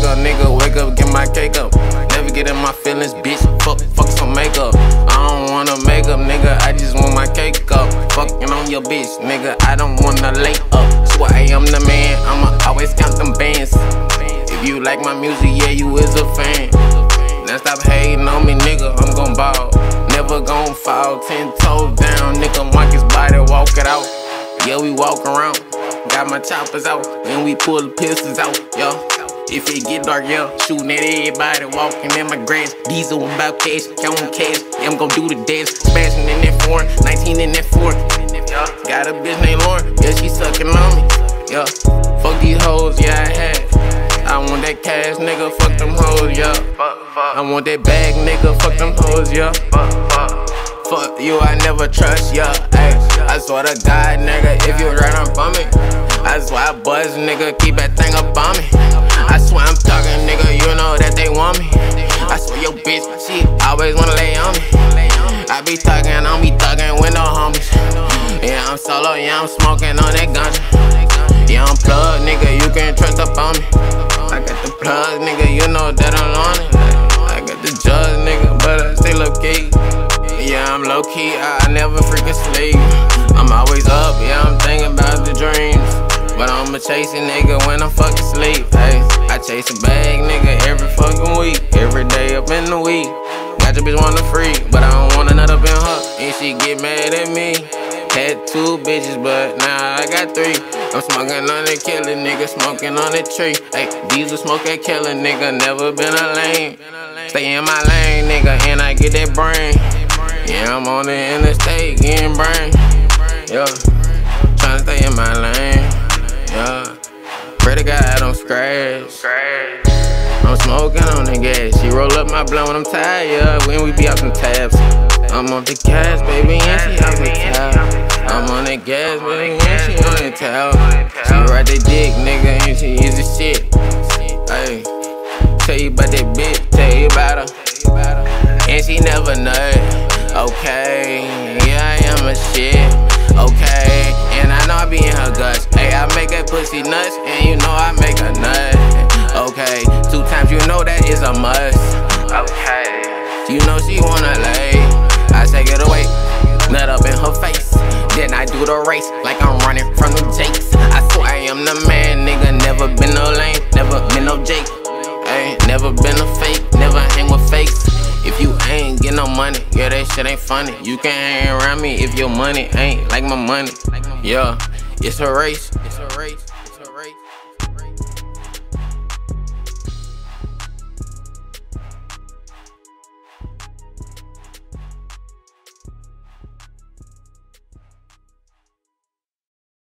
up, nigga, wake up, get my cake up. Never get in my feelings, bitch, fuck some makeup. I don't wanna make up, nigga, I just want my cake up. Fucking on your bitch, nigga, I don't wanna lay up. Swear I am the man, I'ma always count them bands. If you like my music, yeah, you is a fan. Now stop hating on me, nigga, I'm gon' ball. Never gon' fall, 10 toes down, nigga, Marcus body, walk it out. Yeah, we walk around, got my choppers out, and we pull the pistols out, yo. If it get dark, yeah, shooting at everybody, walking in my grass. Diesel about cash, counting cash, yeah, I'm gon' do the dance. Smashing in that foreign, 19 in that foreign. Yeah, got a bitch named Lauren, yeah, she sucking on me. Yeah, fuck these hoes, yeah, I had. I want that cash, nigga, fuck them hoes, yeah. I want that bag, nigga, fuck them hoes, yeah. Fuck you, I never trust, yeah. Ay, I swear to God, nigga, if you run up on me, I swear I buzz, nigga, keep that thing up on me. I swear I'm talking, nigga, you know that they want me. I swear your bitch, she always wanna lay on me. I be talking, I don't be talking with no homies. Yeah, I'm solo, yeah, I'm smoking on that ganja. Yeah, I'm plugged, nigga, you can trust up on me. I got the plug, nigga, you know that I'm on it. I got the judge, nigga, but I stay low key. Yeah, I'm low key, I never freaking sleep. I'm always up, yeah, I'm thinking about the dreams. But I'ma chase a nigga when I'm fucking sleep. Ay, I chase a bag, nigga, every fucking week. Every day up in the week. Got your bitch wanna free, but I don't want another up in her. And she get mad at me. Had 2 bitches, but now I got 3. I'm smoking on that killer, nigga, smoking on that tree. Ay, diesel smoke that killer, nigga, never been a lane. Stay in my lane, nigga, and I get that brain. Yeah, I'm on the interstate, getting brain. Yeah, tryna stay in my lane. Yeah, pray to God I don't scratch. I'm smoking on the gas. She roll up my blunt when I'm tired, yeah, when we be out some tabs. I'm on the gas, baby, and she on the tab. I'm on the gas, baby, and she on the tab. She ride the dick, nigga, and she is the shit. Ay, tell you about that bitch, tell you about her. And she never nut. Okay, yeah, I am a shit. Okay, and I know I be in her guts. Hey, I make that pussy nuts, and you know I make her nut. Okay, 2 times, you know that is a must. Okay, you know she wanna lay. I take it away, nut up in her face. Then I do the race like I'm running from the Jakes. I swear I am the man, nigga. Never been no lame, never been no Jake. Ay, never been a fake, never hang with fakes. If you ain't get no money, yeah, that shit ain't funny. You can't hang around me if your money ain't like my money. Yeah, it's a race,